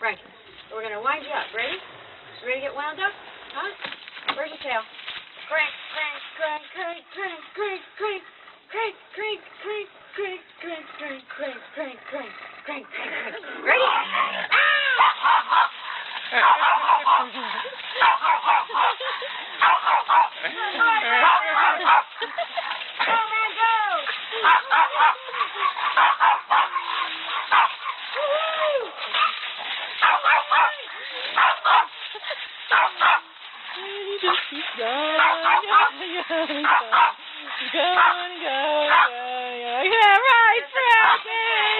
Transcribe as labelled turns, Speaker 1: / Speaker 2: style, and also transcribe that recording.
Speaker 1: Frankie, we're going to wind you up. Ready? Ready to get wound up? Huh? Where's your tail? Crank, crank, crank, crank, crank, crank, crank, crank, crank, crank, crank, crank, crank, crank, crank, crank, crank, crank. Ready?
Speaker 2: Just keep going. Yeah, right, Frankie!